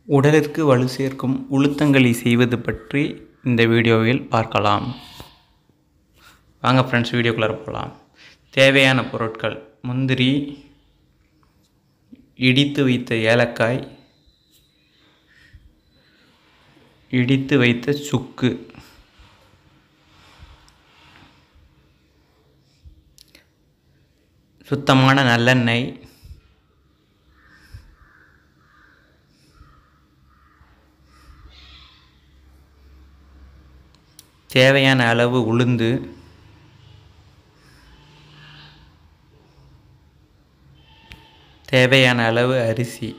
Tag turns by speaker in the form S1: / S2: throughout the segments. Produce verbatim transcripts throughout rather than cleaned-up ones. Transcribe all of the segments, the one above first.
S1: உடலிற்கு வலு சேர்க்கும் உளுத்தங்களி செய்வது பற்றி இந்த வீடியோவில் பார்க்கலாம். வாங்க ஃப்ரெண்ட்ஸ், வீடியோக்குள்ளே போகலாம். தேவையான பொருட்கள்: முந்திரி, இடித்து வைத்த ஏலக்காய், இடித்து வைத்த சுக்கு, சுத்தமான நல்லெண்ணெய், தேவையான அளவு உளுந்து, தேவையான அளவு அரிசி.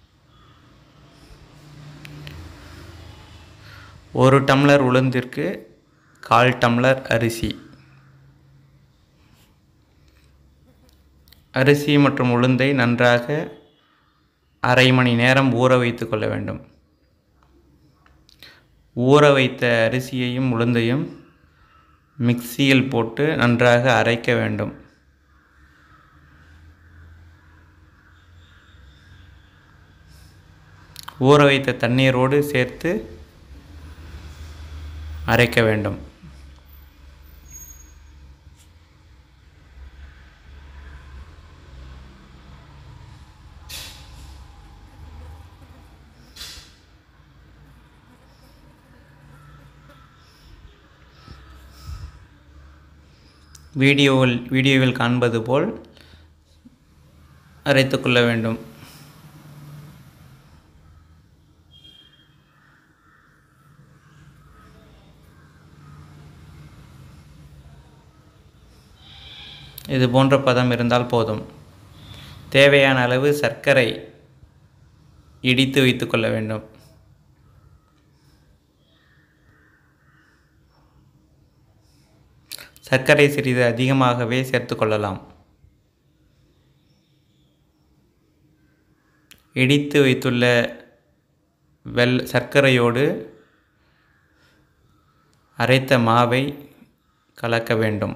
S1: ஒரு டம்ளர் உளுந்திற்கு கால் டம்ளர் அரிசி. அரிசி மற்றும் உளுந்தை நன்றாக அரை மணி நேரம் ஊற வைத்து கொள்ள வேண்டும். ஊற வைத்த அரிசியையும் உளுந்தையும் மிக்சியில் போட்டு நன்றாக அரைக்க வேண்டும். ஊற வைத்த தண்ணீரோடு சேர்த்து அரைக்க வேண்டும். வீடியோவில் வீடியோவில் காண்பது போல் அரைத்து கொள்ள வேண்டும். இது போன்ற பதம் இருந்தால் போதும். தேவையான அளவு சர்க்கரை இடித்து வைத்து கொள்ள வேண்டும். சர்க்கரை சிறிது அதிகமாகவே சேர்த்து கொள்ளலாம். இடித்து வைத்துள்ள வெள் சர்க்கரையோடு அரைத்த மாவை கலக்க வேண்டும்.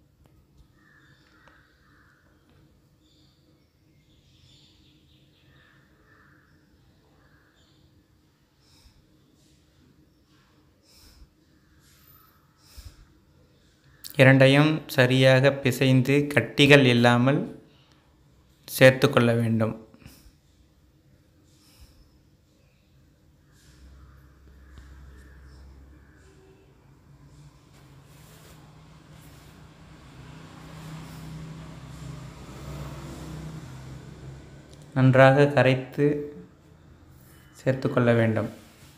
S1: இரண்டையும் சரியாக பிசைந்து கட்டிகள் இல்லாமல் சேர்த்து கொள்ள வேண்டும். நன்றாக கரைத்து சேர்த்து கொள்ள வேண்டும்.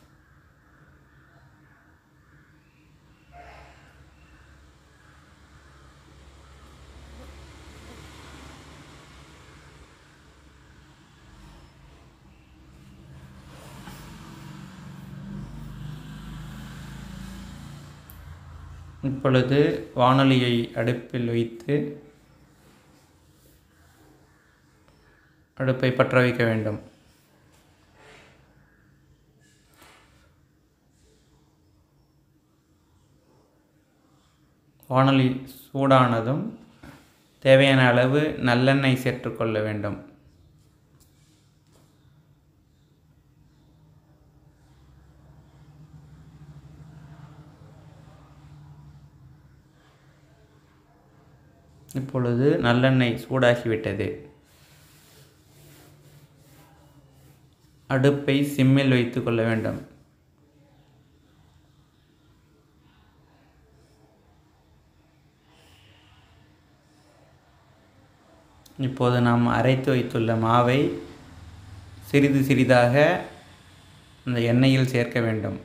S1: இப்பொழுது வாணலியை அடுப்பில் வைத்து அடுப்பை பற்ற வைக்க வேண்டும். வாணலி சூடானதும் தேவையான அளவு நல்லெண்ணெய் சேர்த்துக்கொள்ள வேண்டும். இப்பொழுது நல்லெண்ணெய் சூடாகிவிட்டது. அடுப்பை சிம்மில் வைத்து கொள்ள வேண்டும். இப்போது நாம் அரைத்து வைத்துள்ள மாவை சிறிது சிறிதாக அந்த எண்ணெயில் சேர்க்க வேண்டும்.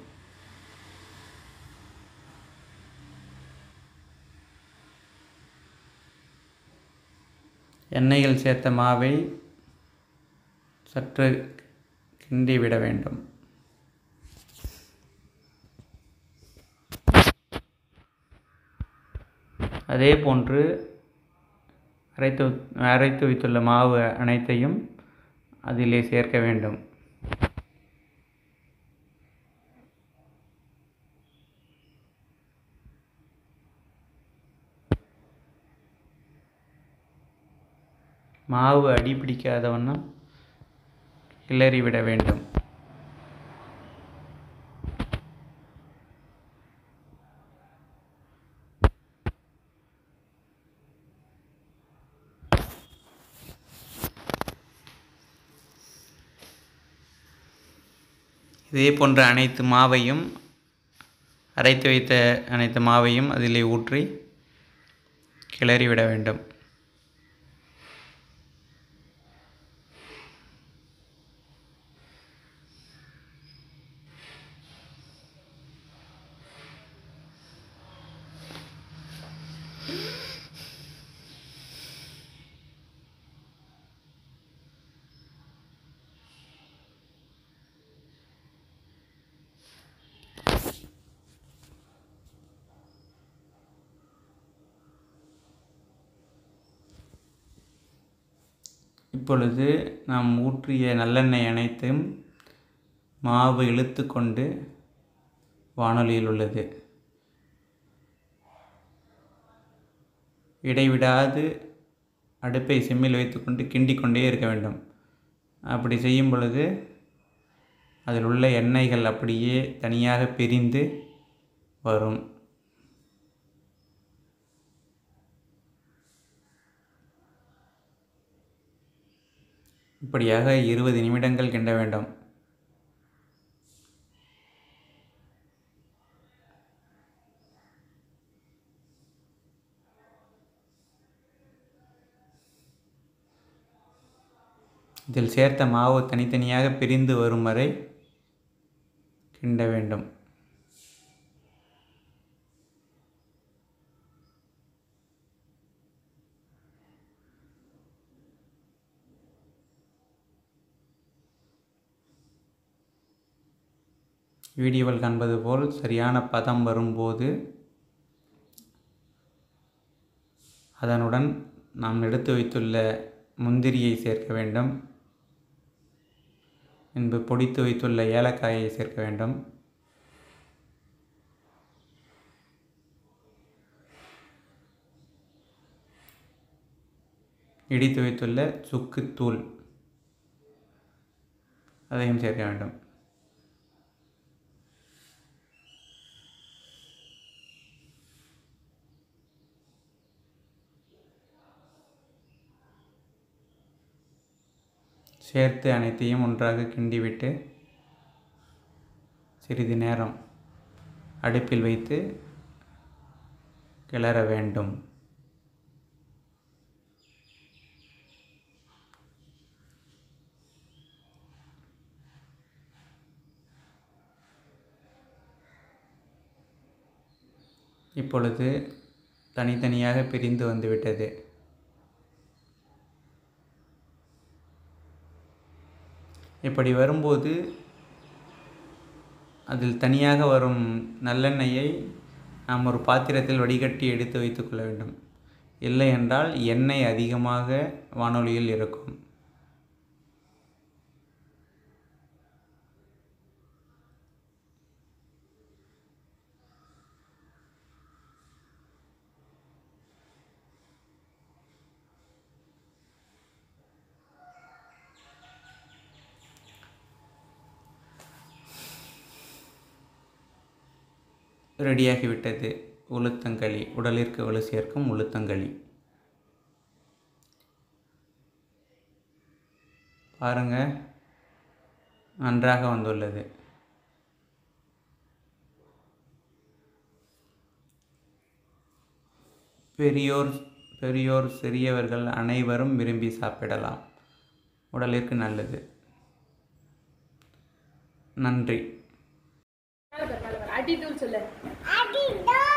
S1: எண்ணெயில் சேர்த்த மாவை சற்று கிண்டி விட வேண்டும். அதே போன்று அரைத்து அரைத்து வைத்துள்ள மாவு அனைத்தையும் அதிலே சேர்க்க வேண்டும். மாவு அடி பிடிக்காத வண்ணம் கிளறி விட வேண்டும். இதே போன்ற அனைத்து மாவையும் அரைத்து வைத்த அனைத்து மாவையும் அதிலே ஊற்றி கிளறிவிட வேண்டும். இப்பொழுது நாம் ஊற்றிய நல்லெண்ணெய் அனைத்தும் மாவு இழுத்து கொண்டு வாணலியில் உள்ளது. இடைவிடாது அடுப்பை சிம்மில் வைத்துக்கொண்டு கிண்டிக் கொண்டே இருக்க வேண்டும். அப்படி செய்யும் பொழுது அதில் உள்ள எண்ணெய்கள் அப்படியே தனியாக பிரிந்து வரும். இப்படியாக இருபது நிமிடங்கள் கிண்ட வேண்டும். இதில் சேர்த்த மாவு தனித்தனியாக பிரிந்து வரும் வரை கிண்ட வேண்டும். வீடியோவில் காண்பது போல் சரியான பதம் வரும்போது அதனுடன் நாம் எடுத்து வைத்துள்ள முந்திரியை சேர்க்க வேண்டும். பின்பு பொடித்து வைத்துள்ள ஏலக்காயை சேர்க்க வேண்டும். இடித்து வைத்துள்ள சுக்குத்தூள் அதையும் சேர்க்க வேண்டும். சேர்த்து அனைத்தையும் ஒன்றாக கிண்டிவிட்டு சிறிது நேரம் அடுப்பில் வைத்து கிளற வேண்டும். இப்பொழுது தனித்தனியாக பிரிந்து வந்துவிட்டது. இப்படி வரும்போது அதில் தனியாக வரும் நல்லெண்ணெயை நாம் ஒரு பாத்திரத்தில் வடிகட்டி எடுத்து வைத்துக்கொள்ள வேண்டும். இல்லை என்றால் எண்ணெய் அதிகமாக வாணலியில் இருக்கும். ரெடியாகிவிட்டது உளுத்தங்களி, உடலிற்கு வலு சேர்க்கும் உளுத்தங்களி. பாருங்கள், நன்றாக வந்துள்ளது. பெரியோர் பெரியோர் சிறியவர்கள் அனைவரும் விரும்பி சாப்பிடலாம். உடலிற்கு நல்லது. நன்றி. அடி தூள் சொல்லு.